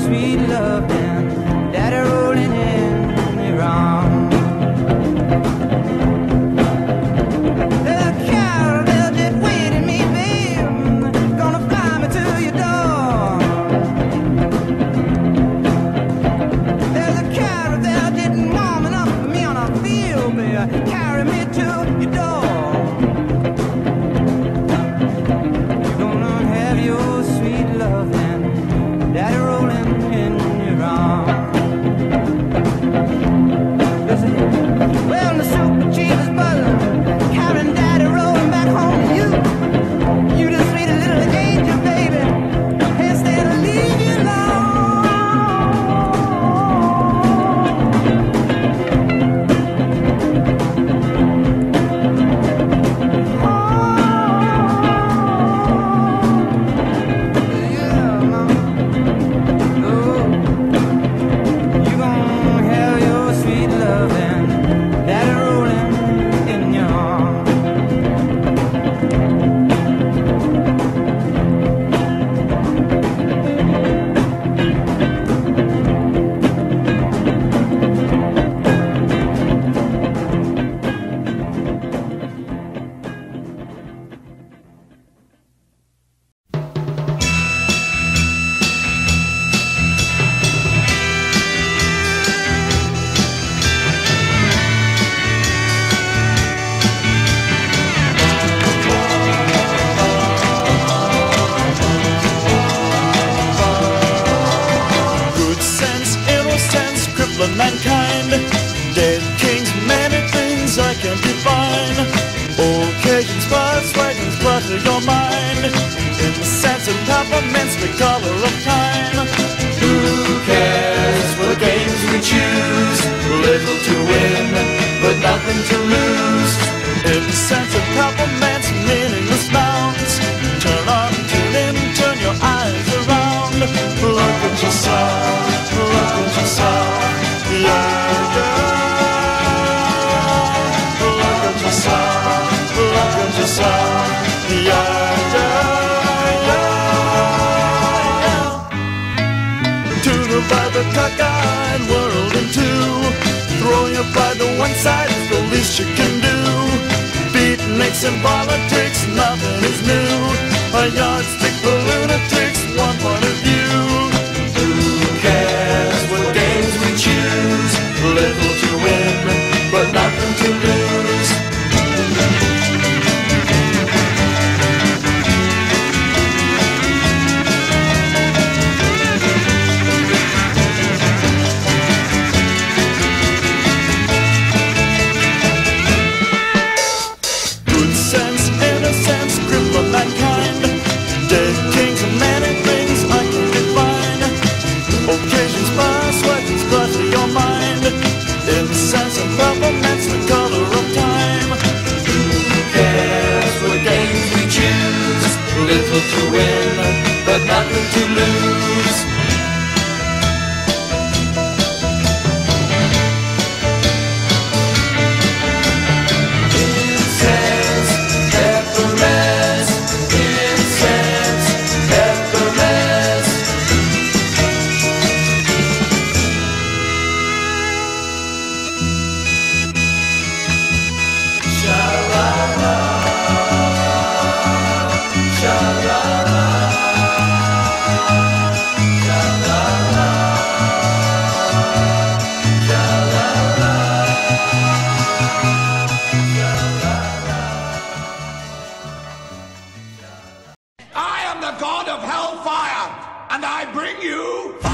sweet love and daddy rolling in the wrong. There's a caravel just waiting me, babe, gonna fly me to your door. There's a caravel just warming up for me on a field, babe, carry me to your door. You're gonna have your sweet love and daddy rolling in your arms. Listen, well, the super chief is buzzing, carrying daddy rolling back home to you. You the sweet little angel, baby, can't stand to leave you mankind, dead kings, many things I can define. Occasions, births, writings, clutter your mind. In the sense of peppermints, the color of time. Who cares for the games we choose? Little to win, but nothing to lose. In the sense of peppermints, meaningless nouns. Turn on, tune in, turn your eyes around. Look at yourself, look at yourself. Yeah, yeah. Look at yourself, look at yourself. Yeah, yeah, yeah. To divide the cockeyed world in two. Throw your pride to one side is the least you can do. Beatniks and politics, nothing is new. A yardstick for lunatics, one point of view. Who cares what games we choose? Little to win, but nothing to lose. Good sense, innocence, cripple mankind. Dead kings and many things I can define. Occasions, past, weapons, clutter your mind. In the sense of peppermints, the color of time. Who cares what games we choose? Little to win, but nothing to lose. Incense, peppermints, incense, peppermints. Sha-la-la, sha-la-la, sha-la-la, sha-la-la, I am the god of hellfire, and I bring you